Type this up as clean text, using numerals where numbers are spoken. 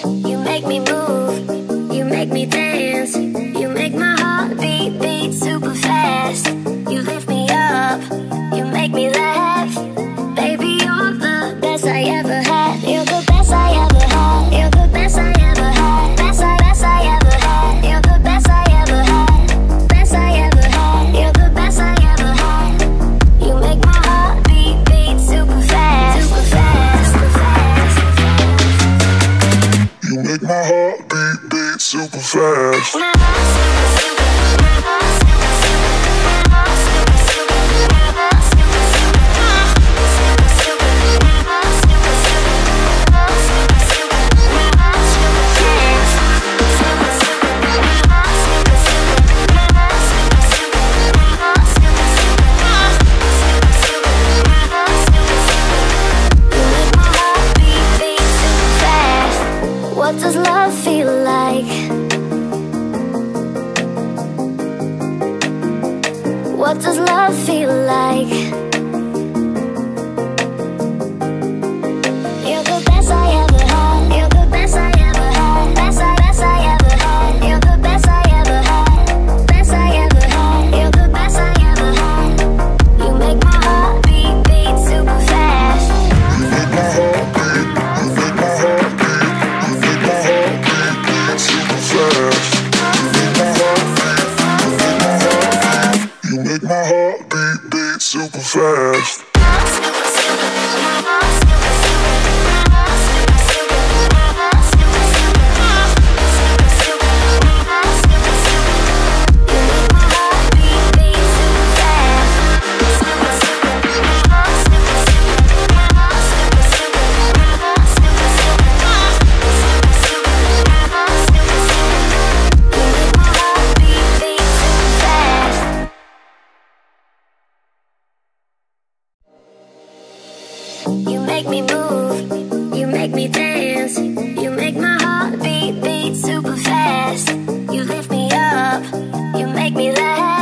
You make me move, you make me dance. You make my heart beat super fast. You lift me up, you make me laugh. Baby, you're the best I ever had. You're the best I ever had. You're the best I ever had. Best I ever had. You're the best I ever had. Best I ever had. You're the best I ever had. You make my heart beat super fast. Super fast, super fast. You make my heart beat super fast. What does love feel like? What does love feel like? You're the best I ever had. You're the best I ever had. Best I ever had. You're the best I ever had. Best I ever had. You're the best I ever had. You make my heart beat super fast. You make my heart beat. You make my heart beat. You make my heart beat super fast. You make my heart beat. You make my heart beat. You make my heart beat super fast. You make me move, you make me dance. You make my heart beat super fast. You lift me up, you make me laugh.